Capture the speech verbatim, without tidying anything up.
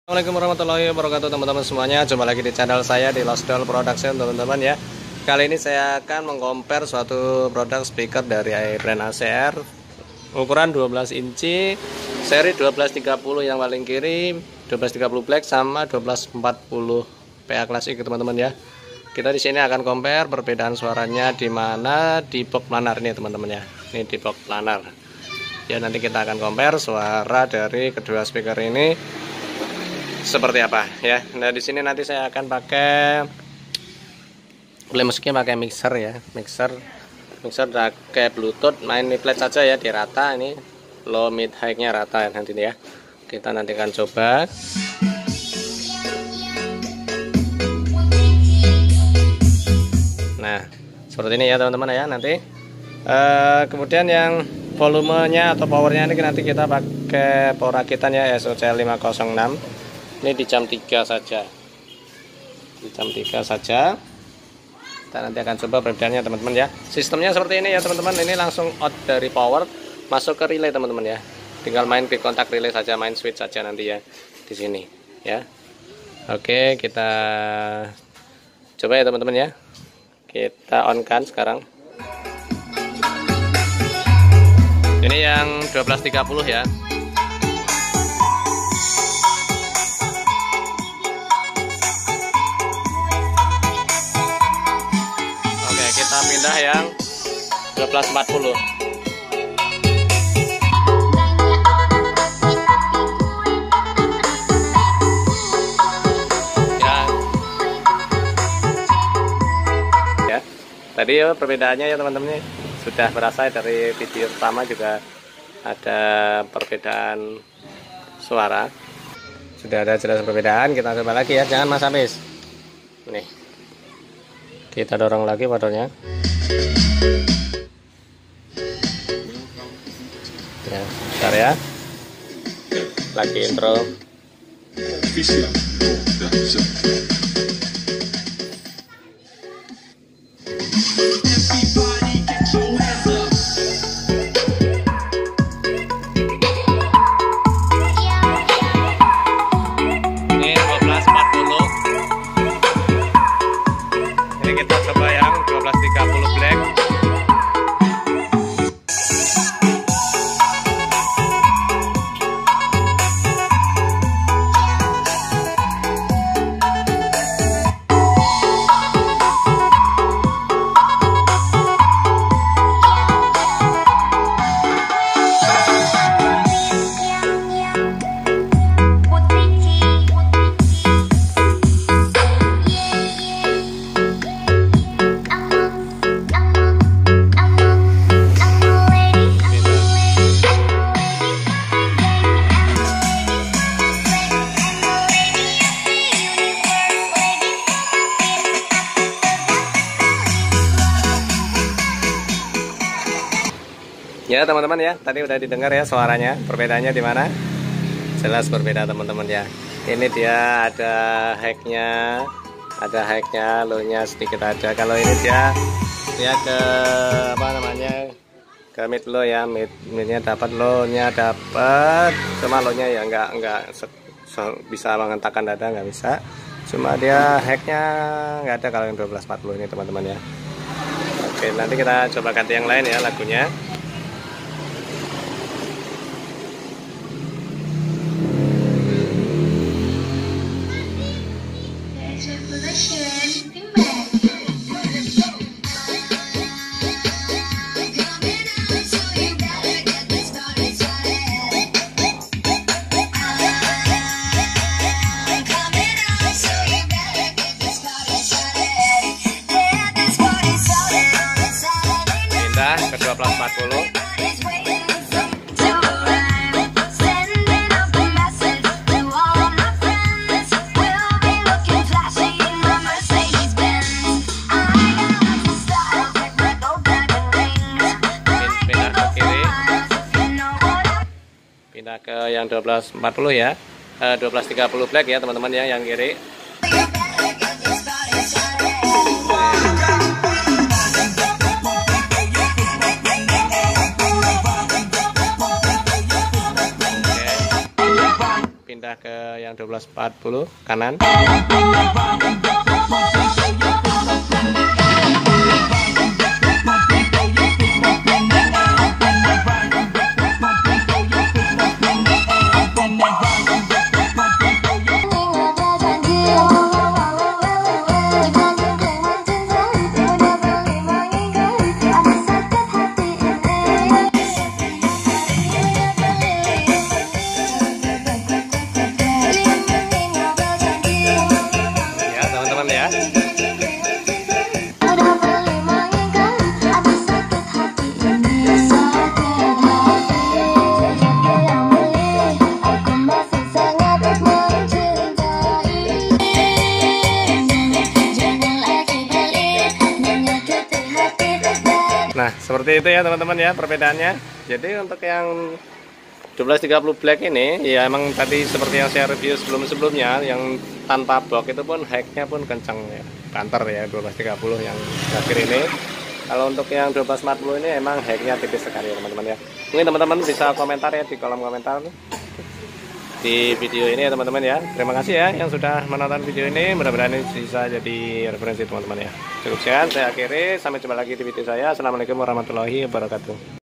Assalamualaikum warahmatullahi wabarakatuh teman-teman semuanya. Jumpa lagi di channel saya di Losdol Production teman-teman ya. Kali ini saya akan mengcompare suatu produk speaker dari brand A C R ukuran dua belas inci seri dua belas tiga puluh yang paling kiri, dua belas tiga puluh black sama dua belas empat puluh P A klasik teman-teman ya. Kita di sini akan compare perbedaan suaranya di mana di box planar ini teman-teman ya. Ini di box planar. Ya nanti kita akan compare suara dari kedua speaker ini seperti apa ya. Nah di sini nanti saya akan pakai play musiknya pakai mixer ya, mixer mixer pakai bluetooth, main mid-flat saja ya, di rata ini low mid high nya rata ya nanti ya. Kita nanti akan coba. Nah seperti ini ya teman-teman ya. Nanti uh, kemudian yang volumenya atau powernya ini nanti kita pakai power rakitan ya, S O C L lima nol enam. Ini di jam tiga saja, di jam tiga saja. Kita nanti akan coba perbedaannya teman-teman ya. Sistemnya seperti ini ya teman-teman. Ini langsung out dari power masuk ke relay teman-teman ya. Tinggal main ke kontak relay saja, main switch saja nanti ya di sini ya. Oke, kita coba ya teman-teman ya. Kita on kan sekarang. Ini yang dua belas tiga puluh ya. Kita pindah yang dua belas empat puluh. Ya. Ya. Tadi ya perbedaannya ya teman-teman, sudah berasa dari video pertama juga ada perbedaan suara. Sudah ada jelas perbedaan, kita coba lagi ya, jangan mas habis. Nih. Kita dorong lagi motornya. Ya, bentar ya. Lagi intro. Ini dua belas empat puluh. Ini kita coba yang dua belas tiga puluh black. Ya teman-teman ya, tadi udah didengar ya suaranya, perbedaannya di mana? Jelas berbeda teman-teman ya. Ini dia ada high-nya, ada high-nya, low-nya sedikit ada. Kalau ini dia dia ke apa namanya? Ke mid low ya, mid midnya dapat, low-nya dapat, cuma low-nya ya nggak nggak bisa menghentakkan dada, nggak bisa. Cuma dia high-nya nggak ada kalau yang dua belas empat puluh ini teman-teman ya. Oke, nanti kita coba ganti yang lain ya lagunya. Ke dua belas empat puluh. Pindah ke kiri. Pindah ke yang dua belas empat puluh ya. eh, dua belas tiga puluh black ya teman-teman ya, yang kiri. pindah ke yang yang dua belas empat puluh kanan. Ya. Nah, seperti itu ya teman-teman ya perbedaannya. Jadi untuk yang dua belas tiga puluh black ini ya emang tadi seperti yang saya review sebelum-sebelumnya, yang tanpa box itu pun high-nya pun kencang ya, banter ya dua belas tiga puluh yang terakhir ini. Kalau untuk yang dua belas empat puluh ini emang high-nya tipis sekali ya teman-teman ya. Mungkin teman-teman bisa komentar ya di kolom komentar di video ini ya teman-teman ya. Terima kasih ya yang sudah menonton video ini, mudah-mudahan ini bisa jadi referensi teman-teman ya. Cukup sekian saya akhiri, sampai jumpa lagi di video saya. Assalamualaikum warahmatullahi wabarakatuh.